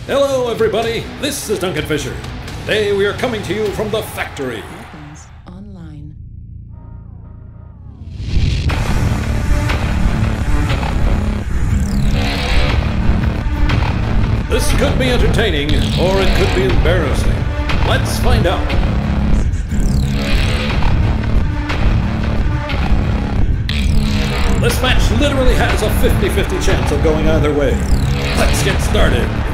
Hello everybody, this is Duncan Fisher. Today we are coming to you from the factory. Weapons online. This could be entertaining, or it could be embarrassing. Let's find out. This match literally has a 50-50 chance of going either way. Let's get started.